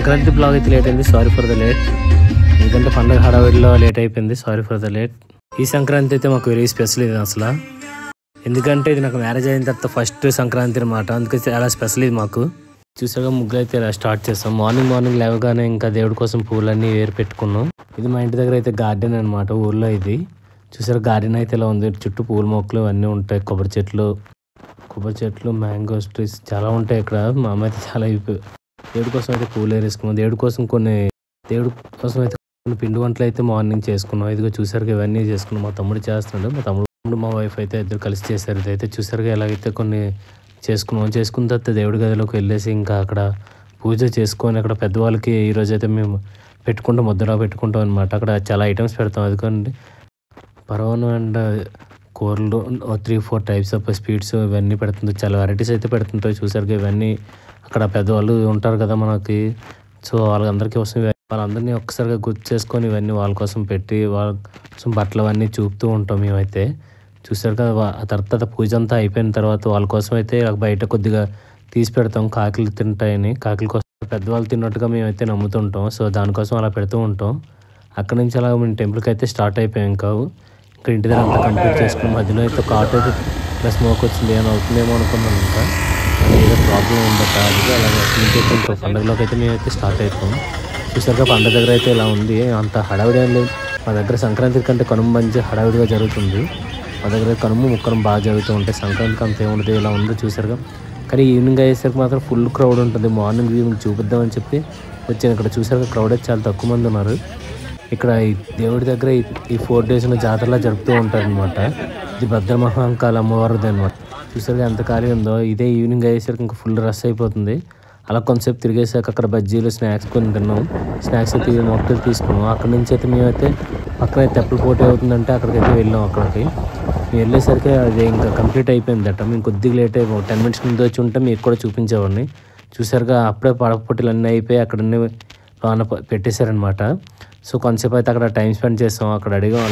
Sankranti blog అయితే late అయింది, sorry for the late. ఎందుకంటే పండుగ హడావిడిలో లేట్ అయిపోయింది, సారీ ఫర్ ద లేట్. ఈ సంక్రాంతి అయితే మాకు వెరీ స్పెషల్ ఇది అసలు. ఎందుకంటే ఇది నాకు మ్యారేజ్ అయిన తర్వాత ఫస్ట్ సంక్రాంతి అనమాట, అందుకే చాలా స్పెషల్ ఇది మాకు. చూసాగా ముగ్గులు అయితే ఇలా స్టార్ట్ చేస్తాం. మార్నింగ్ లేవగానే ఇంకా దేవుడి కోసం పూలన్నీ వేరు పెట్టుకున్నాం. ఇది మా ఇంటి దగ్గర అయితే గార్డెన్ అనమాట, ఊర్లో ఇది. చూసారు గార్డెన్ అయితే ఇలా ఉంది, చుట్టూ పూల మొక్కలు అన్నీ ఉంటాయి, కొబ్బరి చెట్లు, మ్యాంగోస్ ట్రీస్ చాలా ఉంటాయి ఇక్కడ. మా అమ్మ అయితే చాలా దేవుడి కోసం అయితే పూలు వేసుకున్నాం. దేవుడి కోసం అయితే కొన్ని పిండి వంటలు అయితే మార్నింగ్ చేసుకున్నాం. ఇదిగో చూసారు ఇవన్నీ చేసుకున్నాం. మా తమ్ముడు చేస్తున్నాడు, మా వైఫ్ అయితే ఇద్దరు కలిసి చేశారు. ఇదైతే చూసారుగా ఎలాగైతే కొన్ని చేసుకున్న తర్వాత దేవుడి గదిలోకి వెళ్ళేసి ఇంకా అక్కడ పూజ చేసుకొని అక్కడ పెద్దవాళ్ళకి ఈరోజు అయితే మేము ముద్దలా పెట్టుకుంటాం అనమాట. అక్కడ చాలా ఐటమ్స్ పెడతాం. అందుకండి పరవను అండ్ కూరలు 3-4 టైప్స్ ఆఫ్ స్వీట్స్ ఇవన్నీ పెడుతుంది. చాలా వెరైటీస్ అయితే పెడుతుంటాయి. చూసారుగా ఇవన్నీ అక్కడ పెద్దవాళ్ళు ఉంటారు కదా మనకి, సో వాళ్ళందరినీ ఒక్కసారిగా గుర్తు చేసుకొని ఇవన్నీ వాళ్ళ కోసం పెట్టి వాళ్ళ కోసం బట్టలు అవన్నీ చూపుతూ ఉంటాం మేమైతే. చూసారు కదా ఆ తర్వాత పూజ అంతా అయిపోయిన తర్వాత వాళ్ళ కోసం అయితే బయట కొద్దిగా తీసి పెడతాం, కాకిలు తింటాయని. కాకిల కోసం పెద్దవాళ్ళు తిన్నట్టుగా మేమైతే నమ్ముతుంటాం, సో దానికోసం అలా పెడుతూ ఉంటాం. అక్కడి నుంచి అలా మేము టెంపుల్కి అయితే స్టార్ట్ అయిపోయాం. ఇంకా ఇంటి దగ్గర అంతా కంప్లీట్ చేసుకుని మధ్యలో అయితే ఒక ఆటో అయితే స్మోక్ వచ్చింది, ఏమైనా అవుతుందేమో అనుకున్నాం. ఇంకా ఏదో ప్రాబ్లం ఉందట, అది అలాగే ఇంకా పండుగలోకి అయితే మేమైతే స్టార్ట్ అయిపోయాం. చూసారుగా పండుగ దగ్గర అయితే ఇలా ఉంది, అంత హడావిడి ఏం లేదు. మా దగ్గర సంక్రాంతి కంటే కనుమ మంచి హడావిడిగా జరుగుతుంది. మా దగ్గర కనుమ ముక్కరం బాగా జరుగుతూ ఉంటాయి. సంక్రాంతికి అంత ఏముంటుంది, ఇలా ఉందో చూసారుగా. కానీ ఈవినింగ్ అయ్యేసరికి మాత్రం ఫుల్ క్రౌడ్ ఉంటుంది. మార్నింగ్ ఈవినింగ్ చూపిద్దామని చెప్పి వచ్చాను. ఇక్కడ చూసారుగా క్రౌడ్ అయితే చాలా తక్కువ మంది ఉన్నారు. ఇక్కడ ఈ దేవుడి దగ్గర ఈ 4 డేస్లో జాతరలా జరుపుతూ ఉంటారు అనమాట. ఇది భద్రమహాంకాళ అమ్మవారిది అనమాట. చూసారుగా ఎంత ఖాళీ ఉందో. ఇదే ఈవినింగ్ అయ్యేసరికి ఇంకా ఫుల్ రష్ అయిపోతుంది. అలా కొంతసేపు తిరిగేసాక అక్కడ బజ్జీలు స్నాక్స్ కొని తిన్నాం. స్నాక్స్ అయితే మొక్కలు తీసుకున్నాం. అక్కడి నుంచి అయితే మేమైతే పక్కన తెప్పల పోటీ అవుతుందంటే అక్కడికైతే వెళ్ళాం. అక్కడికి మేము వెళ్ళేసరికి అది ఇంకా కంప్లీట్ అయిపోయిందట. మేము కొద్దిగా లేట్ అయిపోయాం. 10 minutes ముందు వచ్చి ఉంటే మీకు కూడా చూపించేవాడిని. చూసారుగా అప్పుడే పడక పోటీలు అన్నీ అయిపోయి అక్కడన్నీ పెట్టేశారనమాట. సో కొంతసేపు అయితే అక్కడ టైం స్పెండ్ చేస్తాం. అక్కడ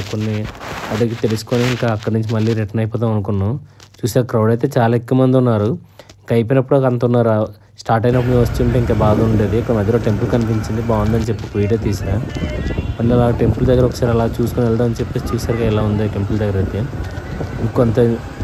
అడిగి తెలుసుకొని ఇంకా అక్కడి నుంచి మళ్ళీ రిటర్న్ అయిపోదాం అనుకున్నాం. చూసా క్రౌడ్ అయితే చాలా ఎక్కువ మంది ఉన్నారు. ఇంకా అయిపోయినప్పుడు అంత ఉన్నారు. స్టార్ట్ అయినప్పుడు మేము వస్తుంటే ఇంకా బాగా ఉండేది. ఇక్కడ మధ్యలో టెంపుల్ కనిపించింది, బాగుందని చెప్పి వీడియో తీసా. మళ్ళీ అలా టెంపుల్ దగ్గర ఒకసారి అలా చూసుకొని వెళ్దామని చెప్పేసి చూసారుగా ఎలా ఉంది టెంపుల్ దగ్గర అయితే. ఇంకొంత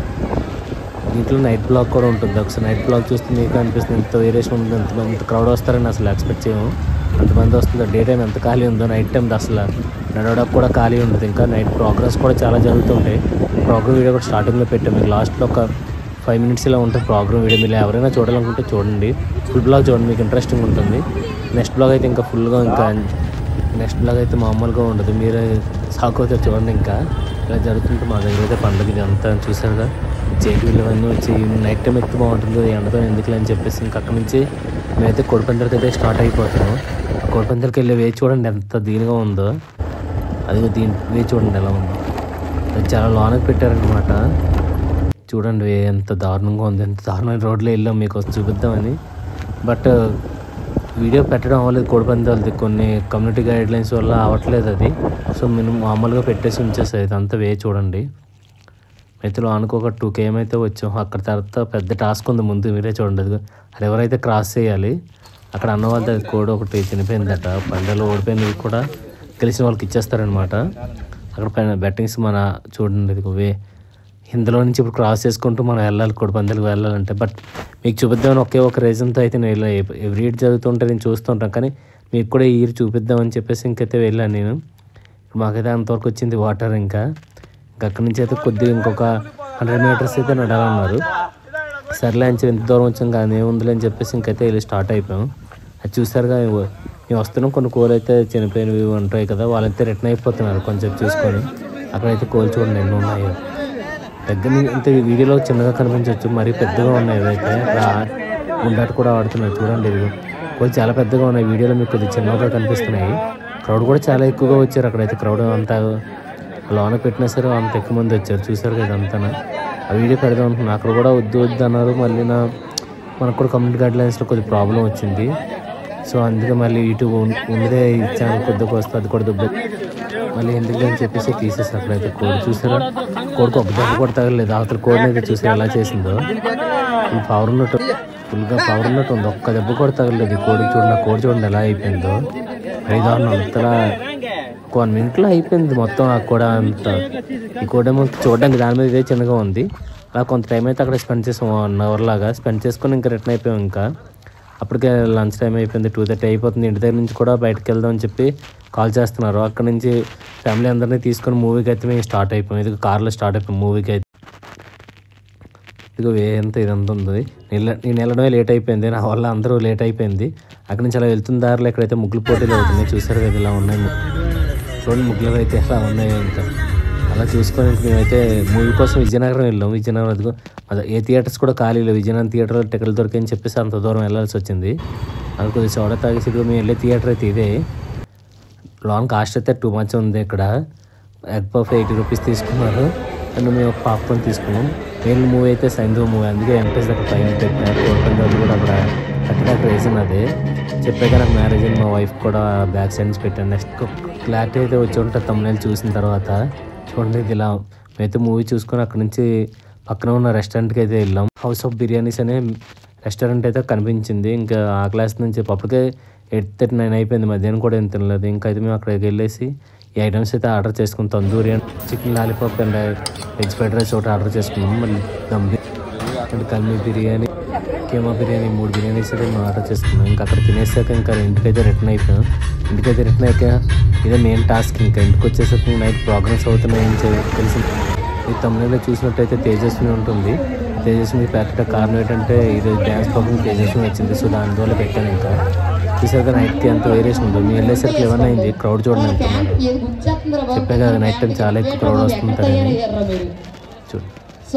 దీంట్లో నైట్ బ్లాగ్ కూడా ఉంటుంది. ఒకసారి నైట్ బ్లాగ్ చూస్తే మీకు అనిపిస్తుంది ఎంత వేరియేషన్ ఉంటుంది, ఎంత క్రౌడ్ వస్తారని అసలు ఎక్స్పెక్ట్ చేయము. అంతమంది వస్తుంది. డే టైం ఎంత ఖాళీ ఉందో, నైట్ టైం అసలు నడవడానికి కూడా ఖాళీ ఉంటుంది. ఇంకా నైట్ ప్రోగ్రామ్స్ కూడా చాలా జరుగుతుంటాయి. ప్రోగ్రామ్ వీడియో కూడా స్టార్టింగ్లో పెట్టాం. మీకు లాస్ట్లో ఒక 5 minutes ఇలా ఉంటుంది ప్రోగ్రామ్ వీడియో. మీరు ఎవరైనా చూడాలనుకుంటే చూడండి, ఫుల్ బ్లాగ్ చూడండి, మీకు ఇంట్రెస్టింగ్ ఉంటుంది. నెక్స్ట్ బ్లాగ్ అయితే ఇంకా ఫుల్గా, ఇంకా నెక్స్ట్ బ్లాగ్ అయితే మామూలుగా ఉండదు. మీరు సాకు అయితే చూడండి. ఇంకా ఇలా జరుగుతుంటే మా దగ్గర అయితే పండుగ ఇది అంతా చూసారుగా. చేతులు ఇవన్నీ వచ్చి నైట్ టైం ఎక్కువ బాగుంటుంది, ఎండతో ఎందుకులే అని చెప్పేసి ఇంకా అక్కడి నుంచి మేమైతే కోడిపందాలకి అయితే స్టార్ట్ అయిపోతాము. ఆ కోడిపందాలకి వెళ్ళి వేచి చూడండి ఎంత దీనిగా ఉందో. అది వేచి చూడండి ఎలా ఉందో. అది చాలా లోనకి పెట్టారనమాట. చూడండి ఎంత దారుణంగా ఉంది. ఎంత దారుణమైన రోడ్లో వెళ్ళాం మీకోసం చూపిద్దామని. బట్ వీడియో పెట్టడం అవ్వలేదు కోడిపందాలది, కొన్ని కమ్యూనిటీ గైడ్లైన్స్ వల్ల అవ్వట్లేదు అది. సో మేము మామూలుగా పెట్టేసి ఉంచేసాయి. ఇదంతా చూడండి. అయితే అనుకోక 2 km అయితే వచ్చాం. అక్కడ తర్వాత పెద్ద టాస్క్ ఉంది ముందు, మీరే చూడండి. అది ఎవరైతే క్రాస్ చేయాలి, అక్కడ అన్న వాళ్ళ కోడి ఒకటి చనిపోయిందట. పండుగలో ఓడిపోయింది కూడా గెలిచిన వాళ్ళకి ఇచ్చేస్తారనమాట. అక్కడ పైన బెట్టింగ్స్ మన చూడండి. ఇది ఇందులో నుంచి ఇప్పుడు క్రాస్ చేసుకుంటూ మనం వెళ్ళాలి, కోడిపందాలకు వెళ్ళాలంటే. బట్ మీకు చూపిద్దామని ఒక రీజన్తో అయితే నేను ఎవ్రీ ఇయర్ జరుగుతుంటే నేను చూస్తుంటాను, కానీ మీకు కూడా ఈ ఇయర్ చూపిద్దామని చెప్పేసి ఇంకైతే వెళ్ళాను నేను. మాకైతే అంతవరకు వచ్చింది వాటర్. ఇంకా అక్కడి నుంచి అయితే కొద్దిగా ఇంకొక 100 meters అయితే నడాలన్నారు. సర్లే అని చెప్పి ఎంత దూరం వచ్చాం కానీ ఏముందిలే అని చెప్పేసి ఇంకైతే వెళ్ళి స్టార్ట్ అయిపోయాం. అది చూసారుగా మేము వస్తున్నాం. కొన్ని కోళ్ళు అయితే చనిపోయినవి ఉంటాయి కదా, వాళ్ళైతే రిటర్న్ అయిపోతున్నారు కొంచెం చూసుకొని. అక్కడైతే కోళ్ళు చూడండి ఎన్ని ఉన్నాయో. దగ్గర నుంచి వీడియోలో చిన్నగా కనిపించవచ్చు, మరీ పెద్దగా ఉన్నాయి. అయితే గుండాట కూడా ఆడుతున్నాయి చూడండి. ఇది కోళ్ళు చాలా పెద్దగా ఉన్నాయి. వీడియోలో మీకు కొద్దిగా చిన్నగా కనిపిస్తున్నాయి. క్రౌడ్ కూడా చాలా ఎక్కువగా వచ్చారు. అక్కడైతే క్రౌడ్ అంతా లోన పెట్టినా సరే అంత ఎక్కువ మంది వచ్చారు. చూసారు కదా ఇదంతా. ఆ వీడియో పెడదాం అనుకున్నాను. అక్కడ కూడా వద్దు అన్నారు. మళ్ళీ మనకు కూడా కమ్యూనిటీ గైడ్లైన్స్లో కొద్దిగా ప్రాబ్లం వచ్చింది. సో అందుకే మళ్ళీ యూట్యూబ్ ముందే ఇచ్చాను, కొద్దిగా వస్తే అది కూడా దుబ్బ మళ్ళీ ఎందుకు అని చెప్పేసి తీసేసి అక్కడైతే కోడి చూసారా. కోడికి ఒక దెబ్బ కూడా తగలేదు. అవతల కోడిని అయితే చూసారు ఎలా చేసిందో. ఈ పవర్ ఉన్నట్టు ఫుల్గా పవర్ ఉన్నట్టు ఉంది. ఒక్క దెబ్బ కూడా తగలేదు. కోడి చూడండి, కోడి చూడండి ఎలా అయిపోయిందో. 5-6 అంతలా 1 minute అయిపోయింది మొత్తం. ఆ కూడా అంతా ఈ కోడి ఏమో చూడడానికి దాని మీద ఇదే చిన్నగా ఉంది. అలా కొంత టైం అయితే అక్కడ స్పెండ్ చేసాం, 1 hour లాగా స్పెండ్ చేసుకొని ఇంకా రిటర్న్ అయిపోయాం. ఇంకా అప్పటికే లంచ్ టైం అయిపోయింది, 2:30 అయిపోతుంది. ఇంటి దగ్గర నుంచి కూడా బయటకు వెళ్దాం అని చెప్పి కాల్ చేస్తున్నారు. అక్కడ నుంచి ఫ్యామిలీ అందరినీ తీసుకొని మూవీకి అయితే మేము స్టార్ట్ అయిపోయాం. ఇది కార్లో స్టార్ట్ అయిపోయాం మూవీకి అయితే. ఇదిగో ఇదంతా ఉంది. నేను వెళ్ళడమే లేట్ అయిపోయింది, నా వల్ల అందరూ లేట్ అయిపోయింది. అక్కడి నుంచి అలా వెళ్తున్న దారిలో ఎక్కడైతే ముగ్గులు పోటీలు అవుతున్నాయి చూసారు కదా, ఇలా ఉన్నాయి చూడండి ముగ్గులు అయితే ఎలా ఉన్నాయి. ఇంకా అలా చూసుకొని మేమైతే మూవీ కోసం విజయనగరం వెళ్ళాం. విజయనగరం అదిగో ఏ థియేటర్స్ కూడా ఖాళీ లేవు. విజయనగరం థియేటర్లో టికెట్లు దొరికాయని చెప్పేసి అంత దూరం వెళ్ళాల్సి వచ్చింది. అది కొద్దిగా సోడా తాగేసి మేము వెళ్ళే థియేటర్ అయితే ఇదే. లాంగ్ కాస్ట్ అయితే 2 much ఉంది. ఇక్కడ ఎగ్ పఫ్ 80 rupees తీసుకున్నారు. అండ్ మేము ఒక పాప్కార్న్ తీసుకున్నాం. మెయిన్ మూవీ అయితే సైంధవ మూవీ, అందుకే ఎంట్రెన్స్ దగ్గర పైన పెట్టినారు. కోరుకుంటే కూడా అక్కడ రీజన్ అదే చెప్పాక నాకు మ్యారేజ్ అని మా వైఫ్ కూడా బ్యాక్ సైడ్స్ పెట్టాను. నెక్స్ట్ క్లారిటీ అయితే వచ్చి ఉంటుంది తమ్ముళ్ళు చూసిన తర్వాత. చూడండి ఇలా మేమైతే మూవీ చూసుకొని అక్కడ నుంచి పక్కన ఉన్న రెస్టారెంట్కి అయితే వెళ్ళాం. హౌస్ ఆఫ్ బిర్యానీస్ అనే రెస్టారెంట్ అయితే కనిపించింది. ఇంకా ఆ క్లాస్ నుంచి అప్పటికే 8:39 అయిపోయింది. మధ్యాహ్నం కూడా ఏం తినలేదు. ఇంకా అయితే మేము అక్కడికి వెళ్ళేసి ఈ ఐటమ్స్ అయితే ఆర్డర్ చేసుకున్నాం. Tandoori and chicken lollipop and veg fried rice ఒకటి ఆర్డర్ చేసుకున్నాం. మళ్ళీ దమ్ అండ్ కల్మీ బిర్యానీ, కేమా బిర్యానీ 3 బిర్యానీస్ అయితే మేము ఆర్డర్ చేసుకున్నాం. ఇంకా అక్కడ తినేసాక ఇంకా ఇంటికైతే రిటర్న్ అయిపోయాం. ఇంటికైతే రిటర్న్ అయ్యాక ఇదే మెయిన్ టాస్క్. ఇంకా ఇంటికి వచ్చేసరికి నైట్ ప్రోగ్రామ్స్ అవుతున్నాయి ఏం తెలిసి ఈ తమిళలో చూసినట్టయితే తేజస్విని ఉంటుంది. తేజస్విని పెట్టే కారణం ఏంటంటే ఈరోజు డ్యాన్స్ ప్రోగ్రామ్ తేజస్విని వచ్చింది, సో దానివల్ల పెట్టాను. ఇంకా చూసాక నైట్కి అంత వేరియేషన్ ఉంటుంది. మేము వెళ్ళేసరికి 11 అయింది. క్రౌడ్ చూడండి వెళ్తున్నారు. చెప్పే కదా నైట్ టైం చాలా ఎక్కువ క్రౌడ్ వస్తుంటారని. చూడండి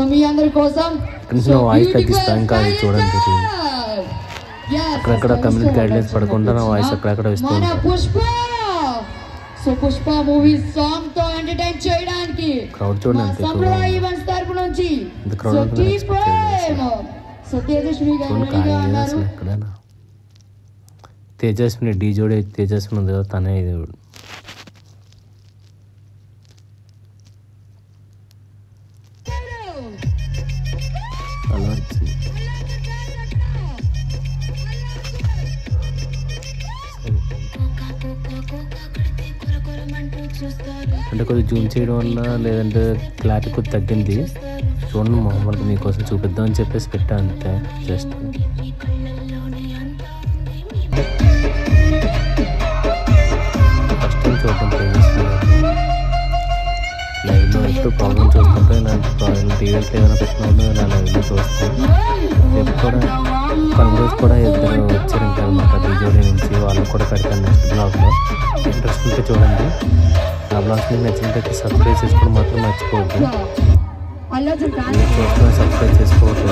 వాయిస్ తగ్గిస్తా. ఇంకా అది చూడండి అక్కడక్కడ కమ్యూనిటీ గైడ్లైన్స్ పడకుండా నా వాయిస్ అక్కడక్కడ ఇస్తూ సో పుష్ప మూవీ సాంగ్ తో ఎంటర్టైన్ చేయడానికి క్రౌడ్ చూడండి సంప్రదాయ ఈవెంట్స్ తరపు నుంచి సో తేజస్విని గారు తేజస్విని డీ జోడి తేజస్విని ఉంది కదా, తనే ఇది అలా వచ్చింది. అంటే కొద్దిగా జూమ్ చేయడం వల్ల లేదంటే క్లారిటీ కొద్ది తగ్గింది. చూడండి మామూలుగా మీకోసం చూపిద్దామని చెప్పేసి పెట్టా అంతే. జస్ట్ ఫస్ట్ టైం చూడటం లైవ్లో ఎప్పుడు ప్రాబ్లమ్ చూసుకుంటే ఇలాంటి టీవీలో ఏమైనా పెట్టినప్పుడు ఇలా లైవ్లో చూస్తాం. రేపు కూడా కొన్ని రోజు కూడా ఇద్దరు వచ్చారు ఇంకా అనమాట బీజోడీ నుంచి. వాళ్ళకి కూడా పెడతాను నెక్స్ట్ బ్లాగ్లో. ఇంట్రెస్ట్ ఉంటే చూడండి. ఆ బ్లాగ్స్ మీకు నచ్చినట్లయితే సబ్స్క్రైబ్ చేసుకోవడం మాత్రం మర్చిపోవద్దు. చూసుకొని సబ్స్క్రైబ్ చేసుకోవద్దు.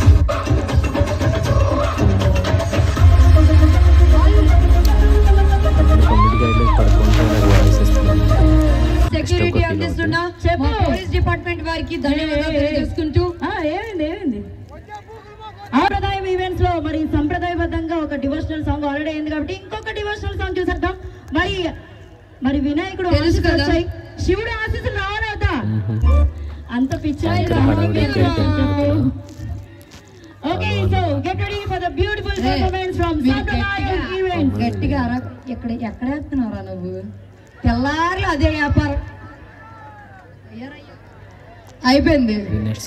కమ్యూనిటీ గైడ్లైన్స్ పడుకుంటే వాయిస్ ఇస్తున్నాను. సెక్యూరిటీ అందిస్తున్న పోలీస్ డిపార్ట్మెంట్ వారికి ధన్యవాదాలు తెలియజేసుకుంటూ ఏమైంది సంప్రదాయం ఈవెంట్స్ లో మరి సంప్రదాయబద్ధంగా ఒక డివోషనల్ సాంగ్ ఆల్రెడీ అయింది కాబట్టి ఇంకొక డివోషనల్ సాంగ్ చూసేద్దాం. మరి వినాయకుడు శివుడు ఆశీస్సులు రావాలవుతా అంత పిచ్చాయి. Okay so get ready for the beautiful performance from Sampradayam events. గట్టిగా ఎక్కడ వేస్తున్నావురా నువ్వు? తెల్లారి అదే వ్యాపారం అయిపోయింది.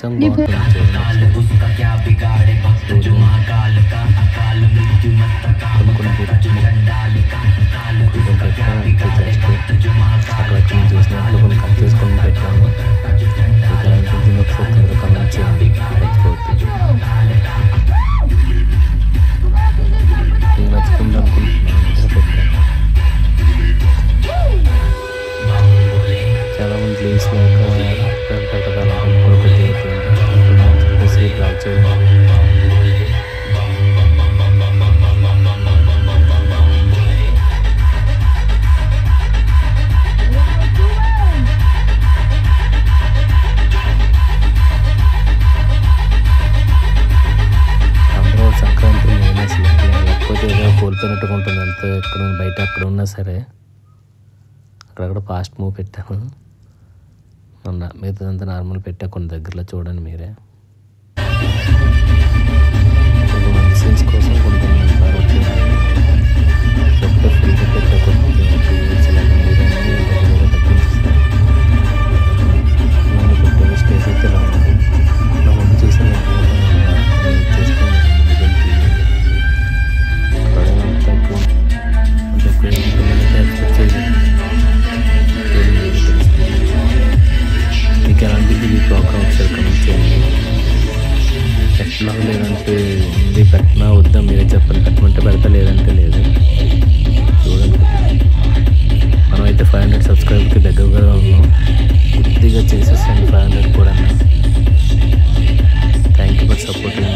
చాలా మంది లీవ్స్ సంక్రాంతి లేకపోతే ఏదో కోల్పోయినట్టుగా ఉంటుంది. అంత ఎక్కడ బయట అక్కడ ఉన్నా సరే అక్కడక్కడ ఫాస్ట్ మూవ్ పెట్టాను. మిగతాదంతా నార్మల్ పెట్టా కొన్ని దగ్గరలో చూడండి మీరే. కొంతమంది ఉంది, పెట్టినా వద్దా మీరే చెప్పండి. పెట్టమంటే పెడతా, లేదంటే లేదు. చూడండి, మనమైతే 500 సబ్స్క్రైబర్కి దగ్గరగా ఉన్నాం. కొద్దిగా చేసేసాను 500 కూడా. Thank you for supporting.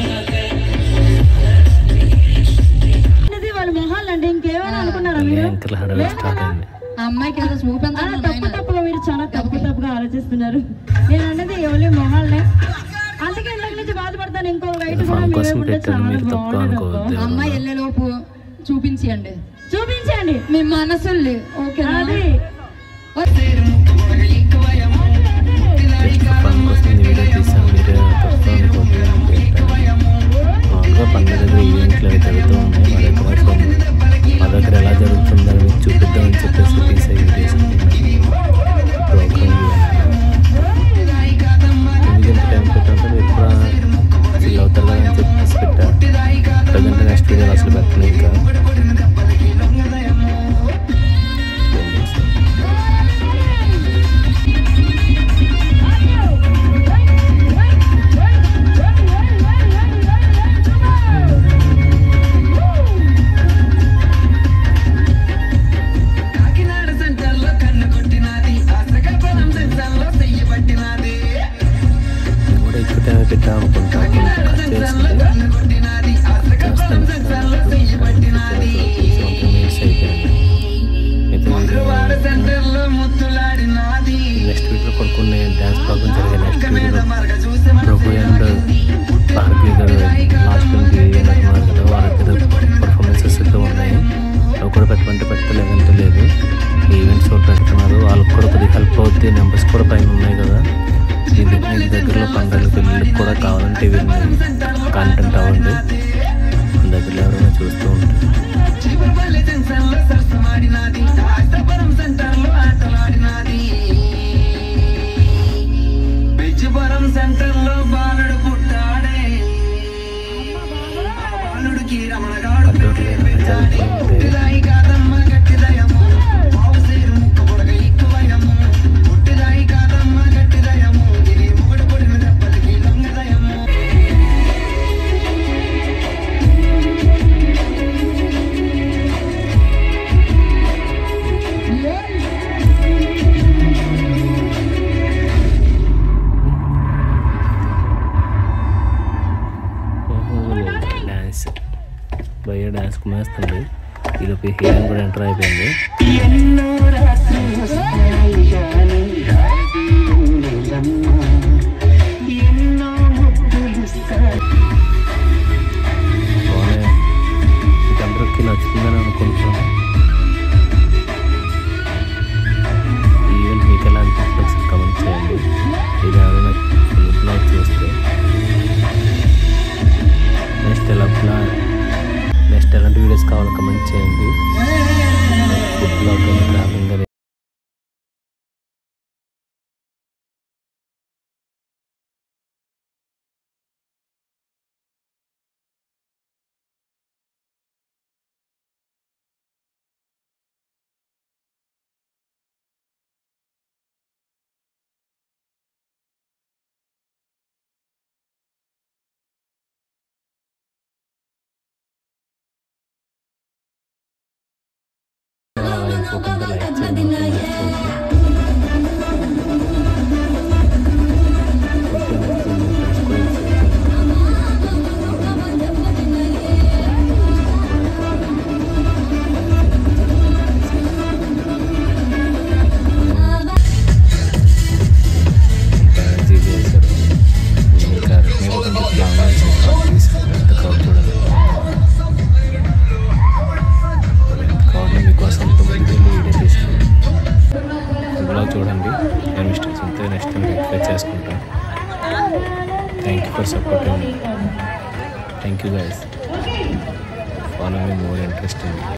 యాంకర్ల హడావిడి స్టార్ట్ అయింది. తప్పుగా మీరు చాలా తప్పుగా ఆలోచిస్తున్నారు. నేను అన్నది ఎవరి మొహాలనే, అందుకే ఇంట్లో నుంచి బాధపడతాను. ఇంకో వైట్ అమ్మాయి వెళ్ళేలోపు చూపించండి మీ మనసుల్ని. ఓకే, వీడియో తీసాను, మీరే తప్పు అనుకోండి. మామూలుగా పండుగ దగ్గర ఈవెంట్లు అవి జరుగుతూ ఉన్నాయి. మా దగ్గర ఎలా జరుగుతుందని మీకు చూపిద్దామని చెప్పేసి తీసే వీడియోస్. ఎందుకంటే టైం పెట్టాలంటే మీరు కూడా ఫీల్ అవుతారు కదా అని చెప్పేసి పెట్టారు. ప్రజెంట్ నెక్స్ట్ వీడియోలో అసలు పెట్టను. ఇంకా నెక్స్ట్ వీక్లో కొన్ని డ్యాన్స్ ప్రోగ్రామ్ జరిగాయి. నెక్స్ట్ వీక్లో ప్రభు అండ్ భారతీ గారు లాస్ట్ ఫిల్మ్కి అంటున్నారు కదా, వాళ్ళ దగ్గర పర్ఫార్మెన్సెస్ అయితే ఉన్నాయి. అవి కూడా పెట్టమంటే పెట్టలేదంటే లేదు. ఈవెంట్స్ కూడా పెడుతున్నారు, వాళ్ళకి కూడా కొద్దిగా హెల్ప్ అవుద్ది. నెంబర్స్ కూడా పైన ఉన్నాయి కదా. మీ దగ్గరలో పండుగలు పెళ్ళిళ్ళకి కూడా కావాలంటే ఇవన్నీ కాంటెంట్ అవ్వండి. మన దగ్గర ఎవరైనా చూస్తూ ఉంటారు. సెంటర్లో బాలుడు పుట్టాడే, బాలుడికి రమణగాడు కాదమ్మ గట్టిదయము, బావుసేరు ముక్క పొడగ ఎక్కువయము, పుట్టిదాయి కాదమ్మ గట్టిదయము, ఇది ముగుడు పొడిన దెబ్బలకి లొంగదయము. భయ్య డ్యాన్స్ కుమేస్తుంది. ఈలోపు హీరోయిన్ కూడా ఎంటర్ అయిపోయింది. మీకు అందరికి నచ్చుతుందని అనుకుంటున్నాను. ఈవెంట్ మీకు ఎలా అనిపిస్తుంది కమెంట్ చేయండి. ఇది ఎవరైనా ఫుల్ బ్లాగ్ చూస్తే నెక్స్ట్ ఎలాంటి వీడియోస్ కావాలో కమెంట్ చేయండి. ఫుడ్ బ్లాగ్ కానీ ట్రావెలింగ్ కానీ అయిపోకుండా లైక్ చేయడం చూడండి. నేను మిస్టేక్స్ ఉంటే నెక్స్ట్ టైం రెక్టిఫై చేసుకుంటాను. Thank you for supporting. Thank you guys. Follow me more interesting.